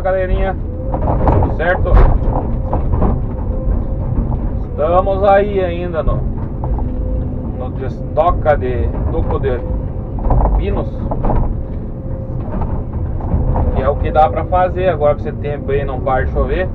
galerinha? Tudo certo? Estamos aí ainda no destoca de toco de pinos, que é o que dá pra fazer agora que esse tempo aí não para de chover.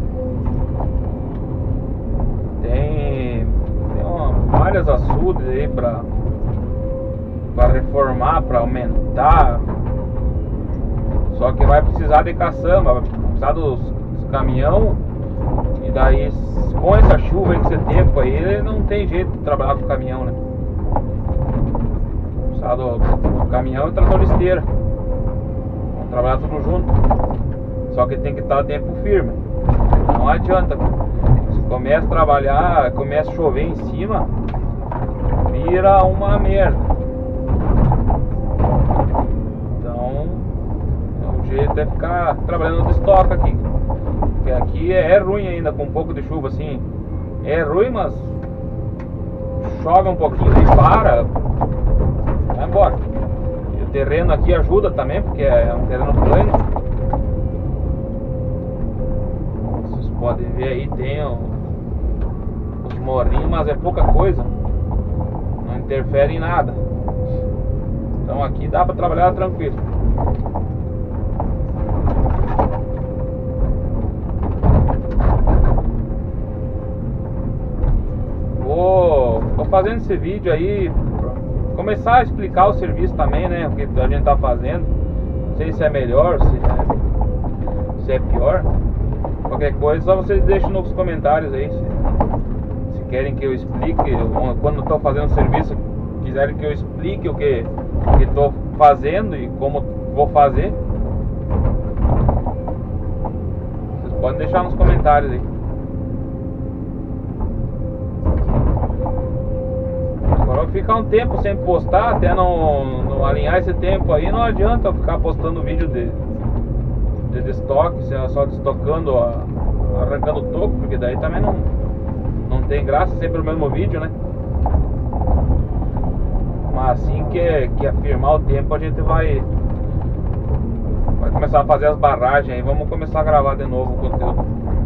Tem várias açudes aí pra reformar, pra aumentar. Só que vai precisar de caçamba, vai precisar dos caminhão. E daí com essa chuva aí, com esse tempo aí, ele não tem jeito de trabalhar com o caminhão, né? Precisa do caminhão e trator de esteira. Vamos trabalhar tudo junto. Só que tem que estar tempo firme. Não adianta. Se começa a trabalhar, começa a chover em cima, vira uma merda. O jeito é ficar trabalhando de estoque aqui. Porque aqui é ruim ainda com um pouco de chuva assim. É ruim, mas chove um pouquinho e para, vai embora. E o terreno aqui ajuda também, porque é um terreno plano. Vocês podem ver aí, tem os morrinhos, mas é pouca coisa. Não interfere em nada. Então aqui dá para trabalhar tranquilo. Tô fazendo esse vídeo aí pra começar a explicar o serviço também, né? O que a gente tá fazendo. Não sei se é melhor, se é pior. Qualquer coisa, só vocês deixem nos comentários aí se querem que eu explique. Quando estou fazendo o serviço, quiserem que eu explique o que estou fazendo e como vou fazer, vocês podem deixar nos comentários aí. Agora vai ficar um tempo sem postar, até não alinhar esse tempo aí, não adianta eu ficar postando vídeo de destoque, só destocando, arrancando o toco, porque daí também não tem graça, sempre o mesmo vídeo, né? Mas assim que afirmar o tempo, a gente vai começar a fazer as barragens aí, vamos começar a gravar de novo o conteúdo.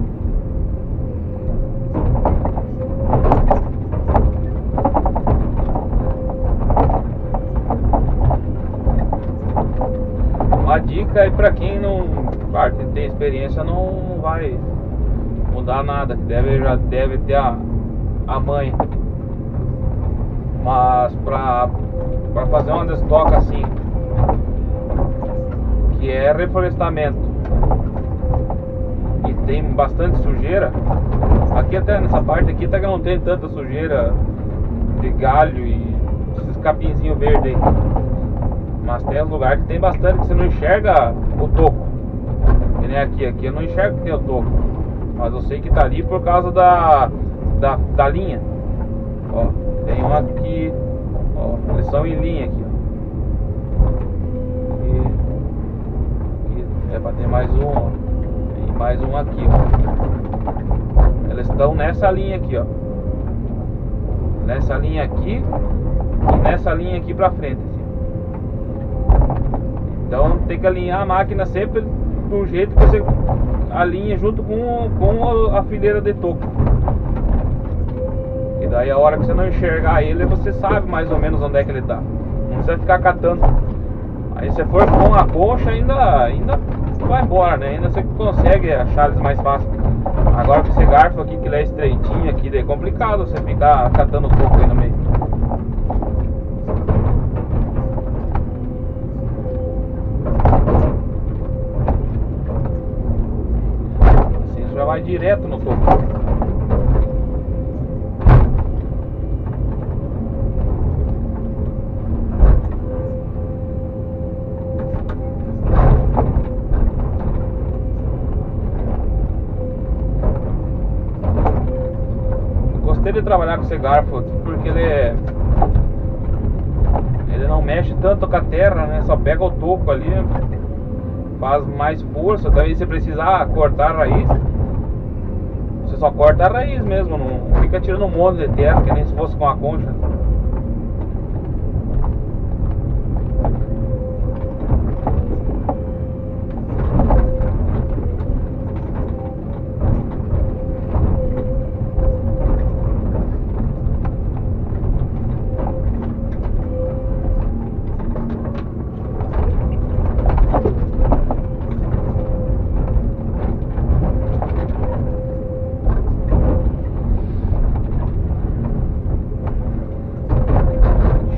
Uma dica aí pra quem claro, quem tem experiência não vai mudar nada, já deve ter a manha. Mas pra fazer uma destoca assim, que é reflorestamento e tem bastante sujeira, aqui até nessa parte aqui até que não tem tanta sujeira de galho e esses capinzinhos verdes aí. Mas tem uns lugares que tem bastante, que você não enxerga o toco. Que nem aqui eu não enxergo que tem o toco. Mas eu sei que tá ali por causa da linha. Ó, tem um aqui, ó, eles são em linha aqui, ó. Aqui é pra ter mais um, ó. E mais um aqui, ó. Eles estão nessa linha aqui, ó. Nessa linha aqui e nessa linha aqui pra frente. Então tem que alinhar a máquina sempre do jeito que você alinha junto com a fileira de toco. E daí a hora que você não enxergar ele, você sabe mais ou menos onde é que ele tá. Não precisa ficar catando. Aí se for com a concha ainda vai embora, né? Ainda você consegue achar eles mais fácil. Agora com esse garfo aqui que ele é estreitinho aqui, daí é complicado você ficar catando o toco aí no meio. Vai direto no topo. Eu gostei de trabalhar com esse garfo porque ele não mexe tanto com a terra, né? Só pega o toco ali, faz mais força. Daí se precisar cortar a raiz, você só corta a raiz mesmo, não fica tirando um monte de terra, que nem se fosse com a concha.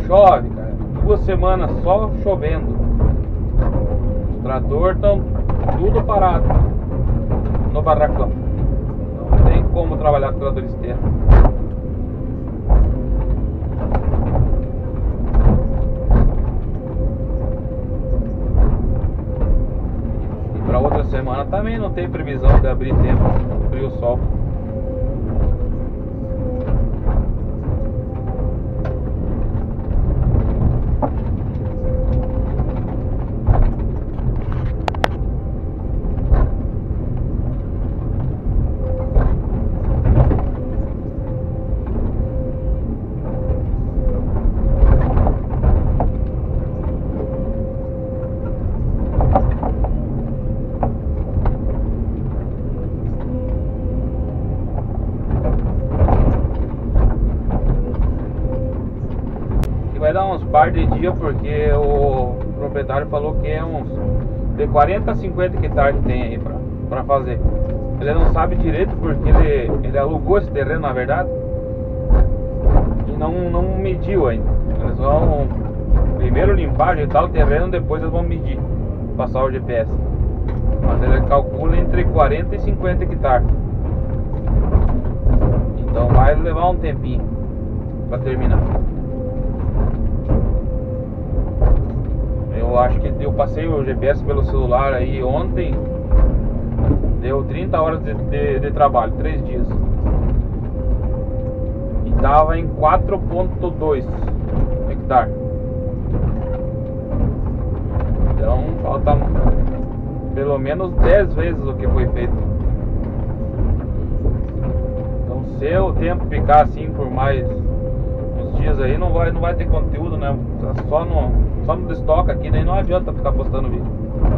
chove, cara. 2 semanas só chovendo. Os tratores estão tudo parado no barracão. Não tem como trabalhar com trator externo. E para outra semana também não tem previsão de abrir tempo, abrir o sol. Vai dar uns par de dias porque o proprietário falou que é uns de 40 a 50 hectares que tem aí pra fazer. Ele não sabe direito porque ele alugou esse terreno, na verdade, e não mediu ainda. Eles vão primeiro limpar, ajeitar o terreno, depois eles vão medir, passar o GPS. Mas ele calcula entre 40 e 50 hectares. Então vai levar um tempinho pra terminar. Eu acho que eu passei o GPS pelo celular aí ontem. Deu 30 horas de trabalho, 3 dias. E tava em 4,2 hectares. Então falta pelo menos 10 vezes o que foi feito. Então se o tempo ficar assim por mais uns dias aí, não vai ter conteúdo, né? Só no estoque aqui, daí não adianta ficar postando vídeo.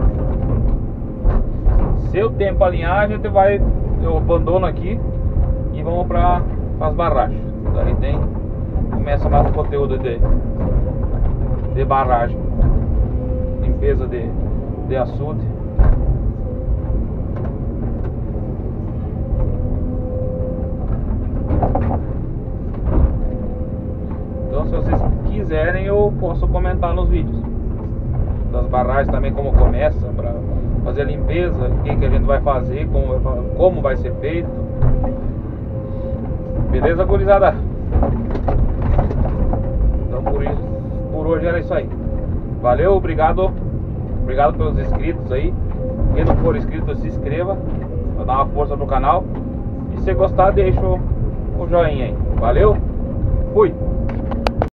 Se o tempo alinhar, eu abandono aqui e vamos para as barragens. Daí começa mais o conteúdo de barragem, limpeza de açude. Então se vocês quiserem, eu posso comentar nos vídeos das barragens também, como começa, para fazer a limpeza, o que a gente vai fazer, como vai ser feito. Beleza, gurizada? Então por hoje era isso aí. Valeu, obrigado pelos inscritos aí. Quem não for inscrito, se inscreva para dar uma força pro canal. E se gostar, deixa o joinha aí. Valeu, fui!